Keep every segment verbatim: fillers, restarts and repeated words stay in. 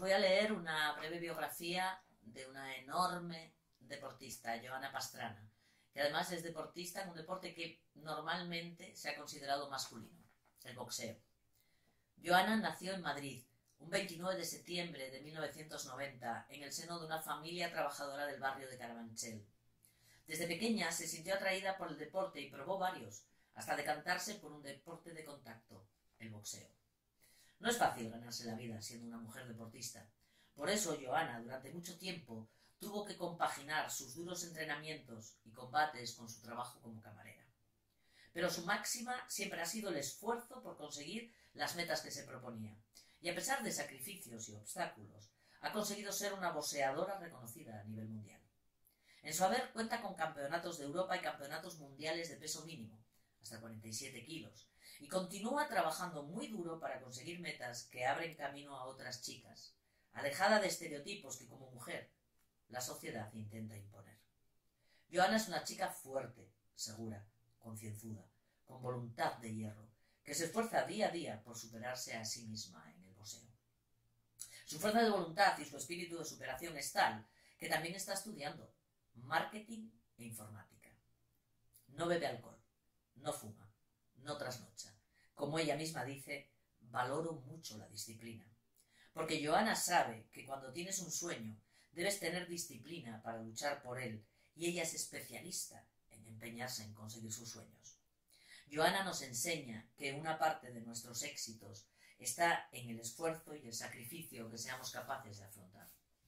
voy a leer una breve biografía de una enorme deportista, Joana Pastrana, que además es deportista en un deporte que normalmente se ha considerado masculino, el boxeo. Joana nació en Madrid un veintinueve de septiembre de mil novecientos noventa en el seno de una familia trabajadora del barrio de Carabanchel. Desde pequeña se sintió atraída por el deporte y probó varios, hasta decantarse por un deporte de contacto, el boxeo. No es fácil ganarse la vida siendo una mujer deportista. Por eso Joana, durante mucho tiempo, tuvo que compaginar sus duros entrenamientos y combates con su trabajo como camarera. Pero su máxima siempre ha sido el esfuerzo por conseguir las metas que se proponía. Y a pesar de sacrificios y obstáculos, ha conseguido ser una boxeadora reconocida a nivel mundial. En su haber cuenta con campeonatos de Europa y campeonatos mundiales de peso mínimo, hasta cuarenta y siete kilos, y continúa trabajando muy duro para conseguir metas que abren camino a otras chicas, alejada de estereotipos que como mujer la sociedad intenta imponer. Joana es una chica fuerte, segura, concienzuda, con voluntad de hierro, que se esfuerza día a día por superarse a sí misma en el boxeo. Su fuerza de voluntad y su espíritu de superación es tal que también está estudiando marketing e informática. No bebe alcohol, no fuma, no trasnocha. Como ella misma dice, valoro mucho la disciplina. Porque Joana sabe que cuando tienes un sueño debes tener disciplina para luchar por él, y ella es especialista en empeñarse en conseguir sus sueños. Joana nos enseña que una parte de nuestros éxitos está en el esfuerzo y el sacrificio que seamos capaces de afrontar.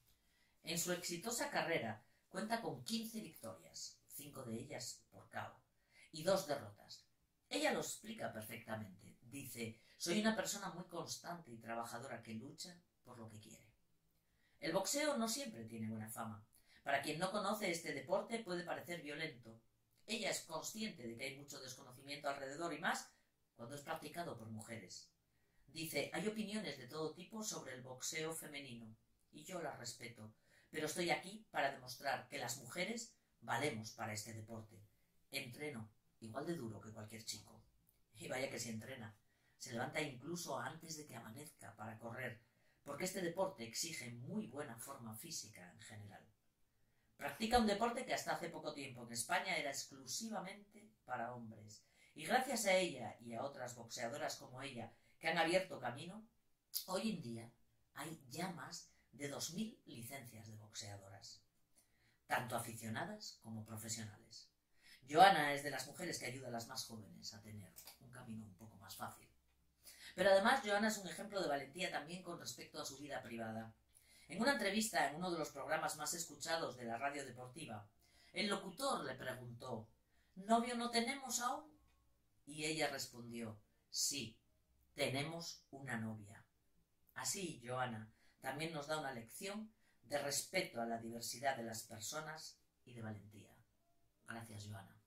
En su exitosa carrera cuenta con quince victorias, cinco de ellas por K O, y dos derrotas. Ella lo explica perfectamente. Dice, soy una persona muy constante y trabajadora que lucha por lo que quiere. El boxeo no siempre tiene buena fama. Para quien no conoce este deporte puede parecer violento. Ella es consciente de que hay mucho desconocimiento alrededor y más cuando es practicado por mujeres. Dice, hay opiniones de todo tipo sobre el boxeo femenino y yo las respeto, pero estoy aquí para demostrar que las mujeres valemos para este deporte. Entreno igual de duro que cualquier chico. Y vaya que si entrena. Se levanta incluso antes de que amanezca para correr, porque este deporte exige muy buena forma física en general. Practica un deporte que hasta hace poco tiempo en España era exclusivamente para hombres. Y gracias a ella y a otras boxeadoras como ella que han abierto camino, hoy en día hay ya más de dos mil licencias de boxeadoras, tanto aficionadas como profesionales. Joana es de las mujeres que ayuda a las más jóvenes a tener un camino un poco más fácil. Pero además Joana es un ejemplo de valentía también con respecto a su vida privada. En una entrevista en uno de los programas más escuchados de la radio deportiva, el locutor le preguntó, ¿novio no tenemos aún? Y ella respondió, sí, tenemos una novia. Así, Joana también nos da una lección de respeto a la diversidad de las personas y de valentía. Gracias, Joana.